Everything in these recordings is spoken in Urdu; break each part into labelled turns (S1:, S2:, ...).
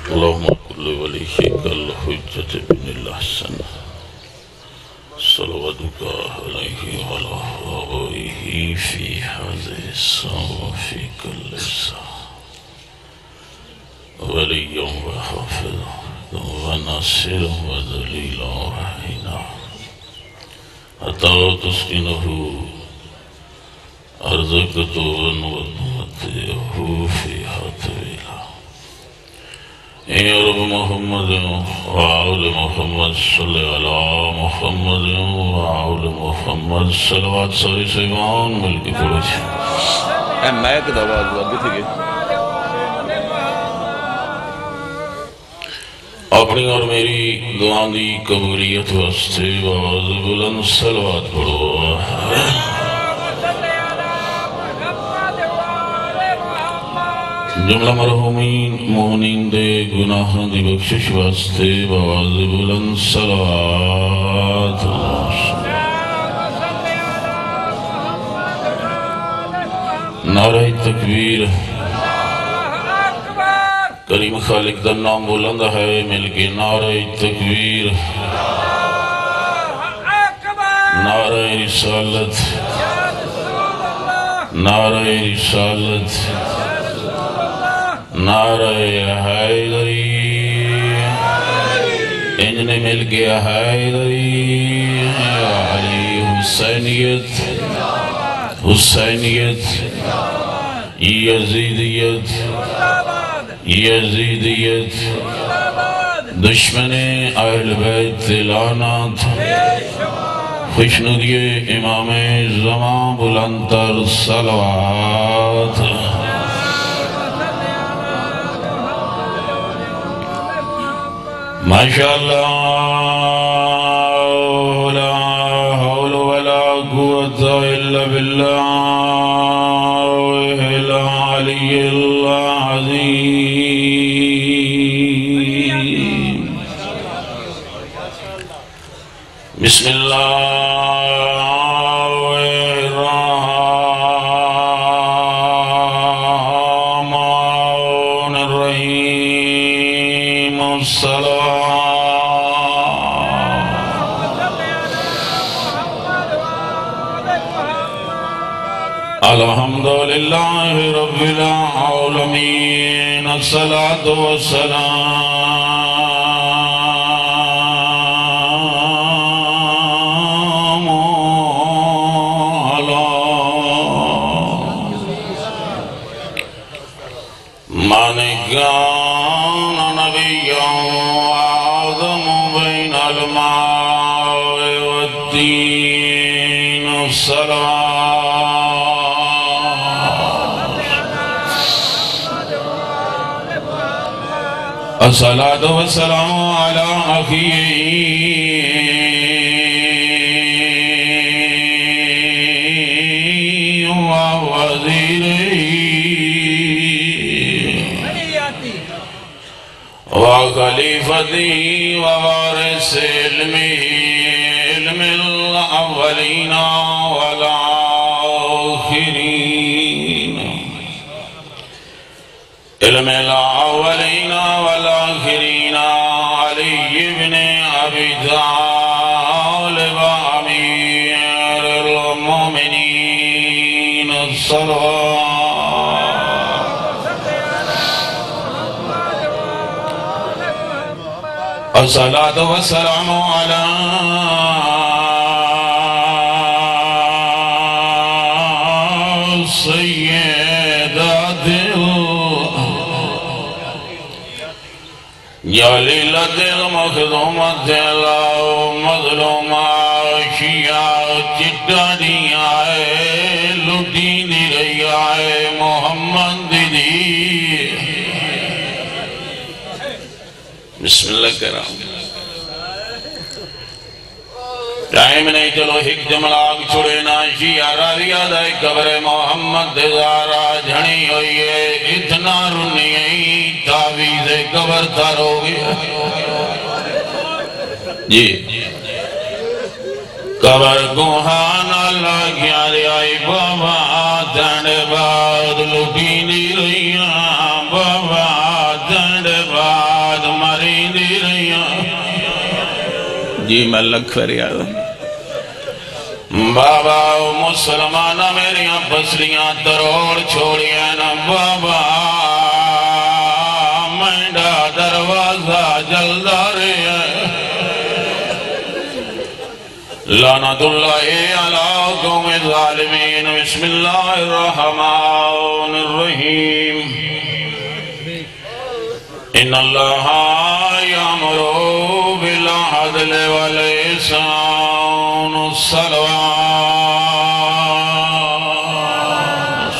S1: اللهم كل وليك الحجة بن الحسن صلواتك عليه وعلى آبائه في هذه الساعة وفي كل ساعة وليا وحافظا وناصرا ودليلا وعينا حتى تسكنه أرضك طوبا وتمتعه فيها طويلا يا رب محمد وآل محمد صلی علی محمد وآل محمد صلوات ساری سیمان ملکی پڑھو چھے
S2: میں ایک دعویٰ لگی تھی
S1: اپنی اور میری دعان دی قبولیت واسطے باز بلند صلوات پڑھو جملہ مرحومین مومنین دے گناہوں دی بخشش واسطے باز بلند صلوات نعرہ تکبیر کریم خالق دا نام بلند ہے مل کے نعرہ تکبیر نعرہ رسالت نعرہ رسالت نعرہ حیدری انجن مل گیا حیدری علی حسینیت حسینیت یزیدیت یزیدیت دشمن اہل بیت لعنت خوشنودی امام زمان بلندتر صلوات ماشاءاللہ لا حول ولا قوة إلا بالله العلي العظيم بسم الله الرحمن الرحيم الصلاة الحمد لله رب العالمين الصلاة والسلام على من كان نبيا وأعظم بين الماء والدين الصلاة الصلاة والسلام على أخيه ووزيره وخليفته ووارث علمه علم الأولين والآخرين علم الأولين والآخرين علي بن أبي طالب أمير المؤمنين الصلاة والسلام على سيدات یا لیلت المخدومت مظلومہ شیعہ چٹانی آئے لٹی نہیں رہی آئے محمد دی بسم اللہ کرام ٹائم نہیں چلو ایک جملاک چھوڑے ناشی آراریا دائی قبر محمد دزارا جھنی ہوئی ہے اتنا رنی ہے تعویز قبر تر ہو گیا جی قبر گوہان اللہ کیا ریائی بابا دنڈ بعد لٹی نہیں رہیاں بابا دنڈ بعد
S2: جی میں لکھ فریا
S1: بابا مسلمانہ میریاں پسلیاں تروڑ چھوڑیاں نا بابا مینڈا دروازہ جلدہ رہے لعنت اللہ علی قوم الظالمین بسم اللہ الرحمن الرحیم ان اللہ یامر بالعدل والإحسان والصلوات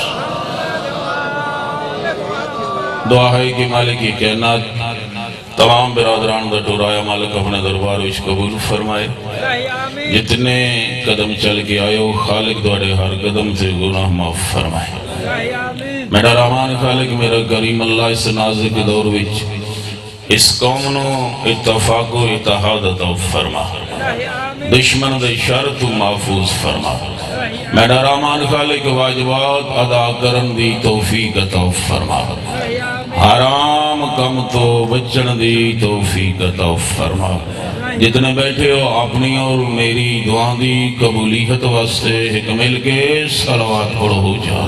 S1: دعا ہے کہ مالک کی کائنات تمام برادران دا ٹورایا مالک اپنے دربار وچ قبول فرمائے جتنے قدم چل کے آئے ہو خالق دوڑے ہر قدم سے گناہ معاف فرمائے میرا رحمان خالق میرا کریم اللہ اس نازک دور وچ اس قوم نو اتفاق و اتحاد عطا فرما دشمن دے شر تو محفوظ فرما میرا رحمان خالق واجبات ادا کرن دی توفیق عطا فرما حرام کم تو بچن دی توفیق عطا فرما جتنے بیٹھے ہو اپنی اور میری دعا دی قبولیت واسطے ایک مل کے صلوات پڑھو ہو جا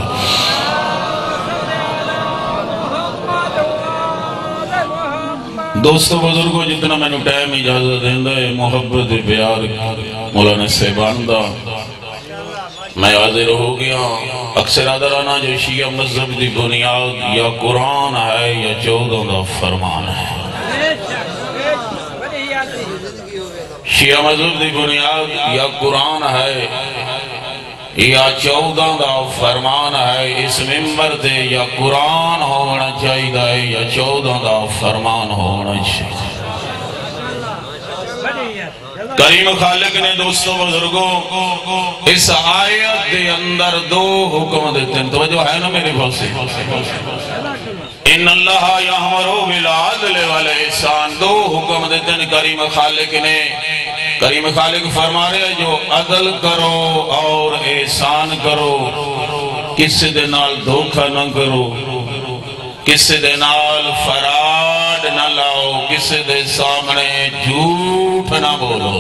S1: دوستو بزرگوں جتنا میں نے ٹائم اجازت دیندہ ہے محبت پیار مولانا صاحبان دا میں حاضر ہو گیا اکثر آدھرانا جو شیعہ مذہب دی بنیاد یا قرآن ہے یا 14 دا فرمان ہے شیعہ مذہب دی بنیاد یا قرآن ہے یا 14 دا فرمان ہے اس ممبر تے یا قرآن ہونا چاہیے یا 14 دا فرمان ہونا چاہیے کریم خالق نے دوستو بزرگوں اس آیت دے اندر 2 حکم دیتے ہیں توجہ ہے نا میرے پاس ان اللہ یامر بالعدل والإحسان 2 حکم دیتے ہیں کریم خالق نے کریم خالق فرما رہے ہیں جو عدل کرو اور احسان کرو کسی دے نال دھوکہ نہ کرو کسی دے نال فراڈ نہ لاؤ کسی دے سامنے جھوٹ نہ بولو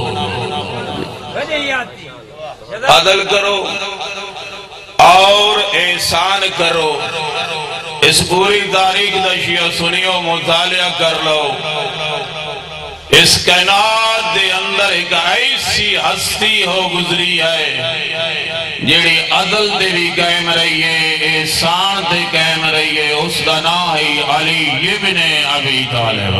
S1: عدل کرو اور احسان کرو اس پوری تاریخ دا شیعہ سنیو مطالعہ کر لو اس کائنات دے اندر ایک ایسی ہستی ہو گزری ہے جیڑی عدل دے بھی قائم رہی ہے احسان دے قائم رہی ہے اس کا نام ہے علی ابن ابی طالب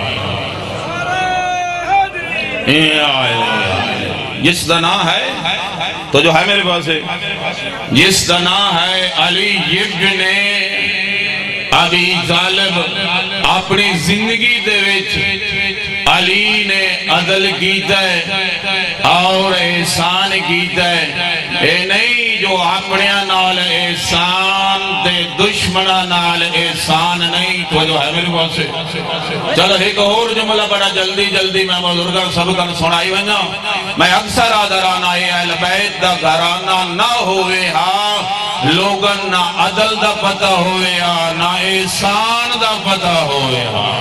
S1: جس کا نام ہے تو جو ہے میرے پاس ہے جس کا نام ہے علی ابن ابی طالب اپنی زندگی دے وچ علی نے عدل کیتا ہے اور احسان کیتا ہے اے نہیں جو اپنے نال احسان دے دشمنہ نال احسان نہیں تو جو ہے میرے پاس سے چلو ایک اور جملہ بڑا جلدی میں بزرگاں سب کر سنائی بنا میں اکثر آدھرانا اہل بیت دا گھرانا نہ ہوئے ہاں لوگن نہ عدل دا پتہ ہوئے ہاں نہ احسان دا پتہ ہوئے ہاں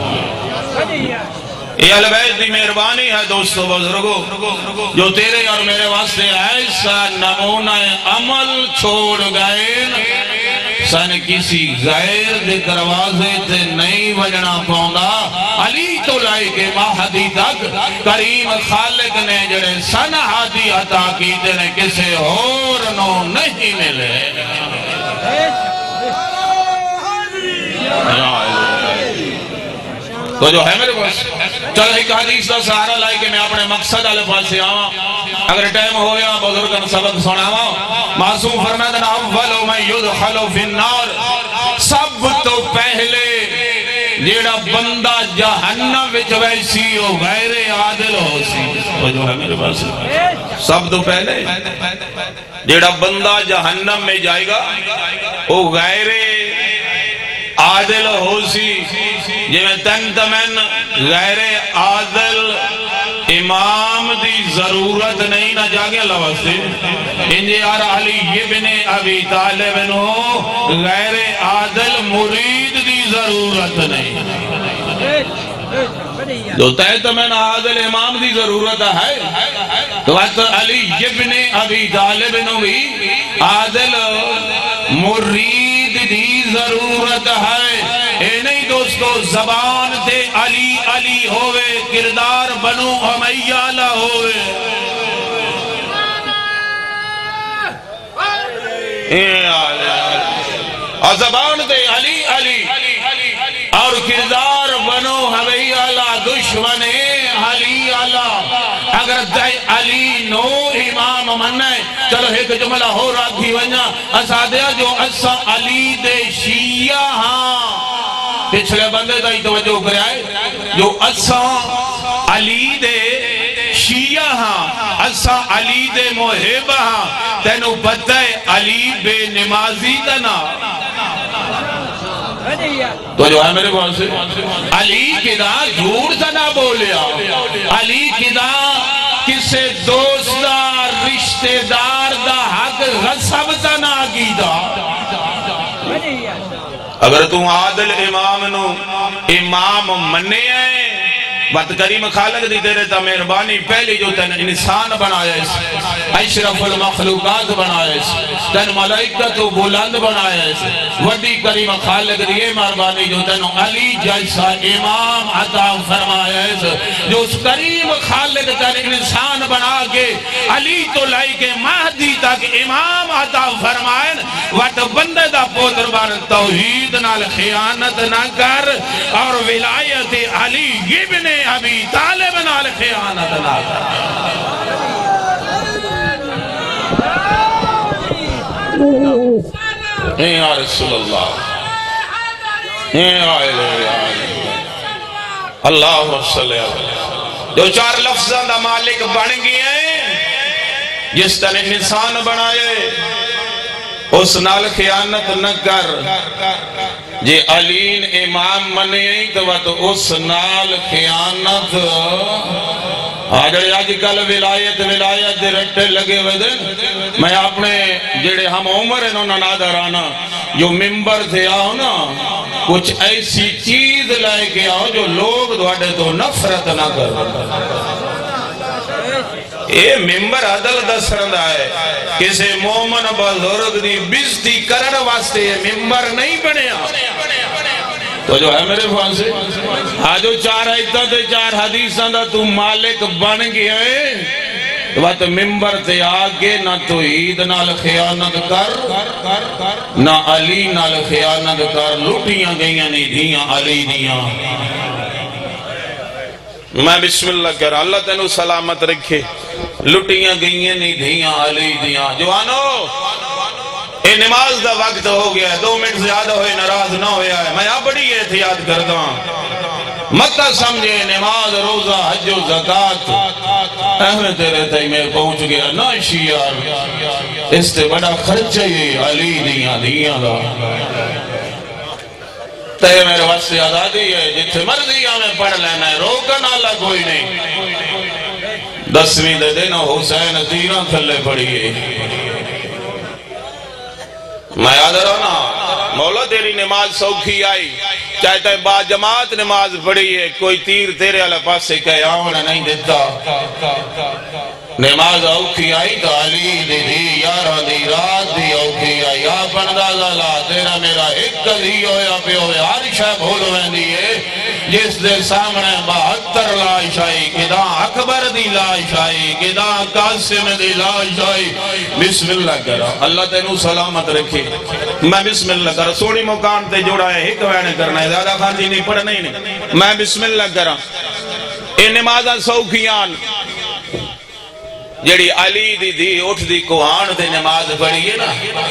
S1: یہ اہل بیت دی مہربانی ہے دوستو بزرگو جو تیرے اور میرے واسطے ایسا نمونہ عمل چھوڑ گئے سن کسی غیر دے دروازے تے نہیں وجنا پاؤندا علی تو لائے کے مہدی تک کریم خالق نے جڑے سن ہادی عطا کی نے کسے اور نو نہیں ملے تو جو ہے میرے پاس چلو ایک حدیث دا سہارا لائے کہ میں اپنے مقصد والے پاس سے آواں اگر ٹائم ہو گیا بزرگان سبق سناواں معصوم فرمایا نا اول من يدخل في النار سب تو پہلے جیڑا بندہ جہنم وچ ویسی ہو غیر عادل ہو سی تو جو ہے میرے پاس سب تو پہلے جیڑا بندہ جہنم میں جائے گا وہ غیر عادل ہو سی جی میں تمن غیر عادل امام دی ضرورت نہیں نہ جاگے اللہ واسطے انجی یار علی ابن ابی طالب نو غیر عادل مرید دی ضرورت نہیں جو تحت میں عادل امام دی ضرورت ہے تو علی ابن ابی طالب نو بھی عادل مرید دی ضرورت ہے. اے نہیں دوستو زبان تے علی علی ہوئے کردار بنو امیہ نہ ہوئے. اور زبان تے علی علی اور کردار بنو امیہ نہ دشمن علی علی. اگر دائی علی نو امام مننے چلو ایک جملہ ہو رہا تھی ونیا اسادیا جو اسا علی دے شیعہ ہاں پچھلے بندے دائی توجہ کرے آئے جو اسا علی دے شیعہ ہاں اسا علی دے محب ہاں تینو بتائے علی بے نمازی دنا تو جو ہے میرے پاس سے علی کدا جھوٹ سنا بولیا علی کدا کسے دوستدار رشتہ دار دا حق غصب سنا گیدا. اگر تو عادل امام نو امام مننے ہیں بات کریم خالق دی تیرے تا مہربانی پہلی جو تن انسان بنایا اس اشرف المخلوقات بنایا اس تن ملائکہ تو بلند بنایا اس وڈی کریم خالق دی مہربانی جو تن علی جیسا امام عطا فرمایا اس جو اس کریم خالق تن انسان بنا کے علی تو لائی کے مہدی تک امام عطا فرمائن وٹ بندے دا پوتر بار توحید نال خیانت نہ کر اور ولایت علی ابن ابی طالب نال خیانت نہ کر. اے یا رسول اللہ اے اللہ صلی اللہ جو چار لفظاں دا مالک بن گئے ہیں جس طرح انسان بنائے اس نال خیانت نہ کر جے علین امام منی تو اس نال خیانت آجڑے آج کل ولایت دے رٹے لگے ہوئے دن میں اپنے جڑے ہم عمر انہوں نے نادر آنا جو ممبر تھے آؤ نا کچھ ایسی چیز لائے کے آؤ جو لوگ دوڑے تو نفرت نہ کر. اے ممبر عدل دس رندہ ہے کسے مومن بزرگ دی بزتی کرن واسطے ممبر نہیں بنیا. تو جو ہے میرے پاس سے آجو چار آیتہ تے چار حدیثاں دا تو مالک بن گیا ہے تو ممبر تے آگے نہ تو عید نال خیانت کر نہ علی نال خیانت کر. لوٹیاں گئیاں نہیں دیاں علی دیاں. میں بسم اللہ کر اللہ تینو سلامت رکھے. لٹیاں گئیاں نہیں دیاں علی دیاں. جوانو اے نماز دا وقت ہو گیا ہے 2 منٹ زیادہ ہوئے ناراض نہ ہویا ہے. میں آپ بڑی احتیاط کرتا ہوں مت سمجھے نماز روزہ حج و زکاة احمد تیرے تائی میں پہنچ گیا نا شیعہ اس تے بڑا خرچہ یہ علی دیاں دیاں دا. تے میرے واسطے آزادی ہے جتھے مرضی ہمیں پڑھ لینا ہے روکن اللہ کوئی نہیں. 10ویں دے دینا حسین تیرہ تھلے پڑھئے. میں یاد رہنا مولا تیری نماز سوکھی آئی چاہتا ہے با جماعت نماز پڑھی ہے کوئی تیر تیرے علیہ پاس سے کہے آونا نہیں دیتا. نماز اوکھی آئی تو علی دی یارہ دی رات دی اوکھی آئی یا پندازہ لا تیرا میرا ایک کدھی ہویا پہ ہوئے ہر شاہ بھول ویندی ہے جس دے سامنے 72 لاش آئی کدا اکبر دی لاش آئی کدا قاسم دی لاش آئی. بسم اللہ کرا اللہ تینو سلامت رکھے. میں بسم اللہ کرا سوڑی مقام تے جوڑا ہے ایک وینے کرنا ہے زیادہ خانجی نہیں پڑھنا ہی نہیں. میں بسم اللہ کرا اے نمازہ سوکھیان جڑی علی دی اٹھ دی کوہان تے نماز پڑھی ہے نا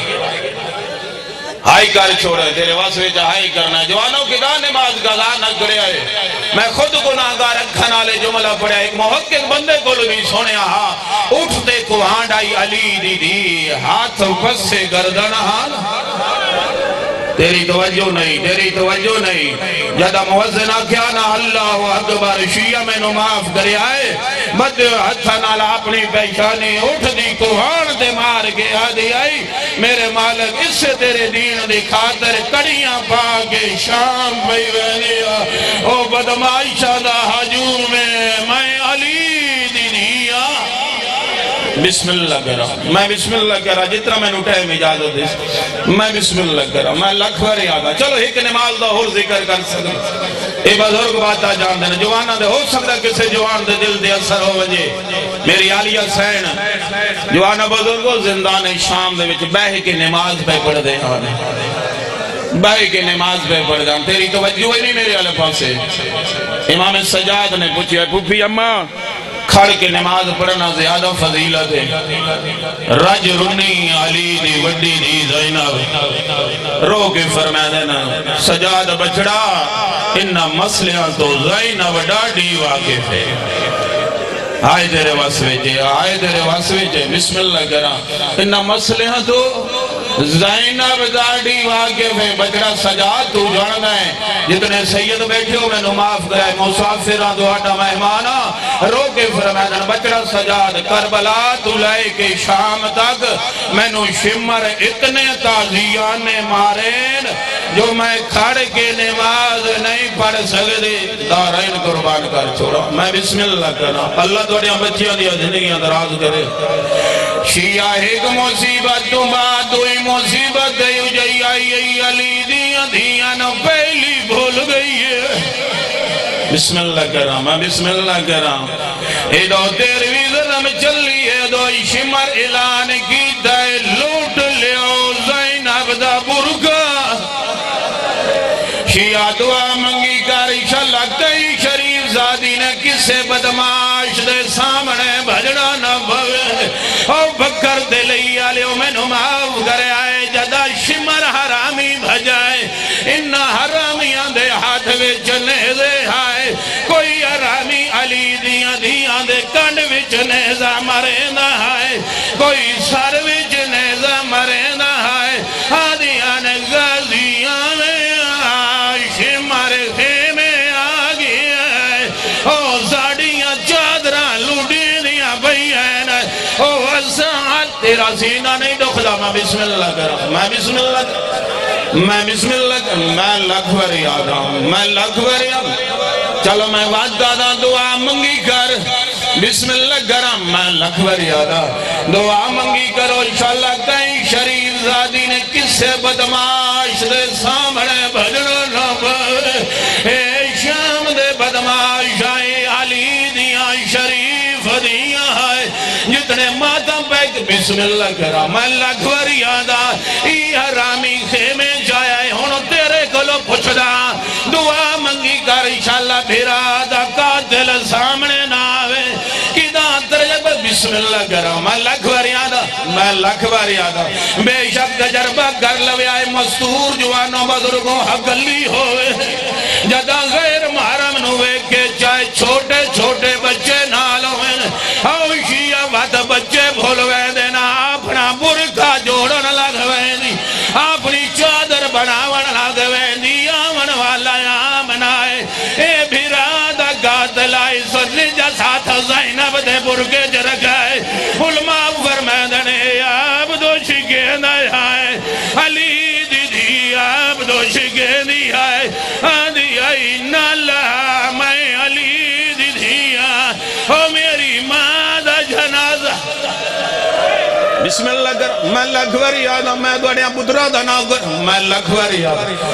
S1: ہائی کر چھوڑے تیرے واسوے ہائی کرنا. جوانوں کی دا نماز قضا نہ کرے آئے. میں خود گناہگار رکھن والے جملہ پڑھا ایک محقق بندے کو بھی سونے ہاں اٹھتے کوہان ڈائی علی دی ہاتھ پس سے گردن ہاں تیری توجہ نہیں جدہ موزن آکھیا نا اللہ اکبر شیعہ میں نو معاف کرے آئے بد ہتھا نالا اپنی پیشانی اٹھ دی کوہان دے مار کے آدھی آئی میرے مالک اس سے تیرے دین دی خاطر کڑیاں پا کے شام بھئی وینیا او بدمائشہ دا حجور میں علی دی دیا بسم اللہ کرا میں بسم اللہ کرا جتنا میں نوٹے میں اجازت دیس میں بسم اللہ کرا میں لکھ بری آگا چلو ایک نماز دا اور ذکر کر سکتا اے بزرگ باتا جان دینا جوانا دے ہو سکتا کسے جوان دے دل دے اثر ہو وجے میری عالیہ سین جوانا بزرگو زندان شام دے وچ بہ کے نماز پہ پڑھ دے آنے بھائی کے نماز پہ پڑھ دیں تیری توجہ ہی نہیں میرے علیہ پاسے امام سجاد نے پوچھا پھوپھی اماں کھڑ کے نماز پڑھنا زیادہ فضیلت ہے رج رنی علی دی وڈی دی زینب رو کے فرمائے دینا سجاد بچڑا انہا مسئلہ تو زینب ڈاڈی واقف ہے آئے تیرے واسوے جے بسم اللہ کرا انہا مسئلہ تو زینب ڈاڈی واقف ہے بچڑا سجاد تو جانا ہے جتنے سید بیٹھے ہو میں نو معاف کرائے مسافرہ دوہٹا مہمانا رو کے فرمائے بچڑا سجاد کربلا تو لائے کے شام تک میں نو شمر اتنے تازیان مارین جو میں کھڑ کے نماز نہیں پڑھ سکتے دارین قربان کر چھوڑا میں بسم اللہ کرنا اللہ توڑیاں بچیاں دیا زندگیاں دراز کرے شیعہ ایک مصیبت تو بعد دوئی مصیبت گئی جائی آئی علی دیا دیا نہ پہلی بھول گئی ہے بسم اللہ کرام میں بسم اللہ کرام اے دو تیروی ظلم چلی ہے دو شمر اعلان کی دائے لوٹ لیو زینب دا برگا شیعہ دعا منگی کارشہ لگتا ہی شریف زادی نے کسے بدماش دے سامنے بھجڑا نہ بھوے او بکر دے لئی آلیو میں نو معاف کرے آئے جدا شمر حرامی بھجائے انہا حرامیاں دے ہاتھ وچ نیزے آئے کوئی حرامی علی دیاں دے کنڈ وچ نیزہ مرے نہ آئے کوئی سر وچ نیزہ مرے نہ آئے آدیاں نے غازیاں میں شمر خیمے آگی ہے او زاڑیاں چادران لوٹی دیا بھئین او وزان تیرا سینہ نہیں دکھلا میں بسم اللہ کرا میں بسم اللہ کرا میں لکھ بری آگا میں لکھ بری آگا چلو میں وعد دادا دعا منگی کر بسم اللہ کرم میں لکھ بری آگا دعا منگی کرو انشاءاللہ کہیں شریف زادی نے کس سے بدماش دے سامنے بھجڑا نہ بھر اے شام دے بدماش آئے علی دیاں شریف دیاں آئے جتنے ماتم پیک بسم اللہ کرا میں لکھ بری آگا ای حرامی خیمے جائے ہونو تیرے کلو پچھدا دعا منگی کر انشاءاللہ بھیرا دا قاتل سامنے نہ آوے کداں ترجب بسم اللہ کرا میں لکھ باری آدھا بے شک تجربہ کر لوے آئے مستور جوانوں بزرگوں حقلی ہوئے جدا غیر محرم نوے کے چاہے چھوٹے چھوٹے بچے نال ہوئے او شیعہ وات بچے بھولوے دینا اپنا برکھا جوڑن لگوے دی اپنی چادر بناون لگوے دی آمن والا آمن آئے اے بھیرادہ قاتل آئی سرلی جا ساتھ زینب دے برگے جرگائے علماء فرمیدنے عبدو شکین آئے علی دی عبدو شکین آئے آدھی آئی نالا میں علی دی او میری ماں دا جنازہ بسم اللہ کر میں لکھ بری آدھا میں دوڑیاں پترہ دا نا کر میں لکھ بری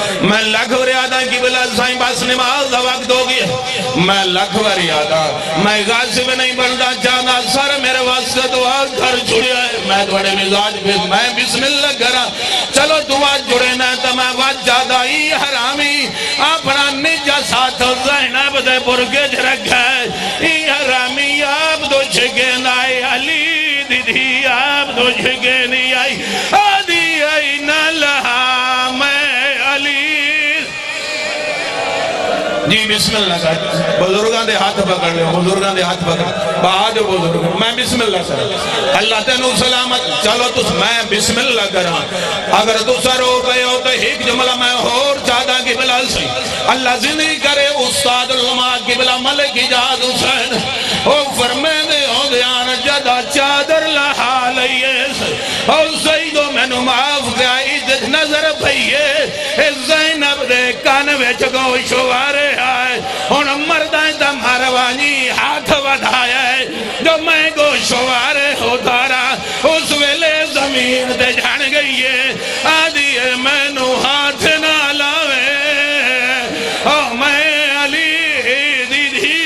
S1: آدھا کی بلا سائیں باس نماز دا وقت ہو گیا میں لکھ بری آدھا میں غازب نہیں بندا چاہنا سر میرے واسطہ دعا کر چھڑیا ہے میں دوڑے مزاج پھر میں بسم اللہ کرا چلو دعا جڑے نا تا میں وقت جادہ ای حرامی اپنا نجا ساتھ زینب دے برگے جرگ ہے ای حرامی آپ دو چھگین آئے علی دی آپ دو چھگینی آئی آدھی آئی نہ لہا میں علی جی بسم اللہ کر بزرگاں دے ہاتھ پکڑ لے بزرگاں دے ہاتھ پکڑ بعد بزرگ میں بسم اللہ کر اللہ تینو سلامت چلو تو میں بسم اللہ کرا اگر تو سرو پہ ہو تو ایک جملہ میں اور چاہتا قبلہ سے اللہ زندگی کرے استاد علماء قبلہ ملک اجاز حسین او فرمے دے ہو دیان جدا چادر لہا لئیے او سیدو میں نو معاف گیا عزت نظر بھئیے زینب دے کانوے چکو شوارے آئے ان مردائیں تا مروانی ہاتھ وڈھایا ہے جو میں گو شوارے ہو دارا اس ویلے زمین دے جھان گئی ہے آدھی ہے میں نو ہاتھ نہ لاوے او میں علی دی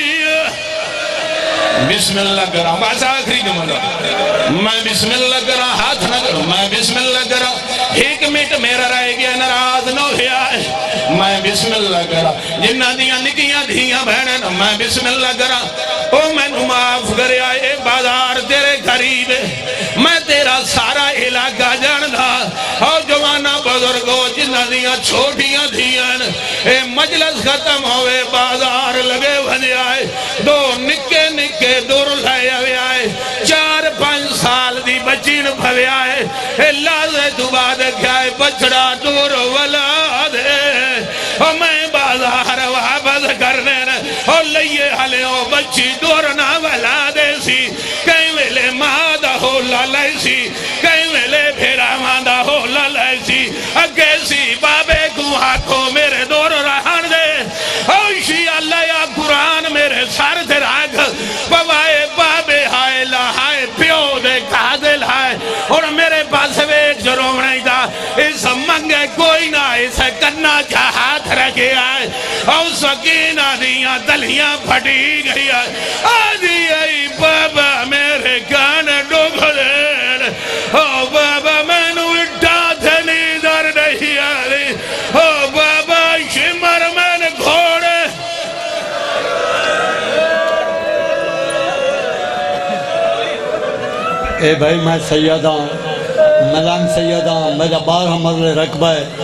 S1: بسم اللہ کرا بس آخری جملہ میں بسم اللہ کرا ہاتھ نہ کروں میں بسم اللہ کرا ایک منٹ میرا رہ گیا ناراض نہ ہوا ہے میں بسم اللہ کرا جنہ دیاں نکیاں دھیاں بہنیں میں بسم اللہ کرا او میں نو معاف کرے آئے بازار تیرے قریب میں تیرا سارا علاقہ جاندھا او جوانا بزرگو جنہ دیاں چھوٹیاں دھیاں اے مجلس ختم ہوئے بازار لگے بھنے آئے دو نکے نکے دور لائے ہوئے آئے 4-5 سال دی بچین بھوے آئے اے لازے تو بعد کھائے بچڑا دور ولاد او میں بازار واپس کرنے او لئیے حلے او بچی دور نہ ولادے سی کہیں ویلے مادہ ہو لالے سی کہیں ویلے پھیرا مادہ ہو لالے سی اگے سی بابے کو ہاتھوں میرے دور رہن دے اوشی اللہ یا قرآن میرے سار دے راگ بوائے بابے ہائے لہائے پیو دے قادل ہائے اور میرے پاس ایک جروم نہیں تھا اس منگے کوئی نہ اسے کرنا جا ہاتھ رکھے آئے اور سکینہ دیاں دلیاں پھٹی گئی آئے آدھی آئی بابا میرے کان ڈوب دین او بابا میں نو اٹھا تھنی در نہیں آئی او بابا شمر میں نے گھوڑے
S3: اے بھائی میں سیدہ ملان سیدہ میرا 12 مرلے رقبہ ہے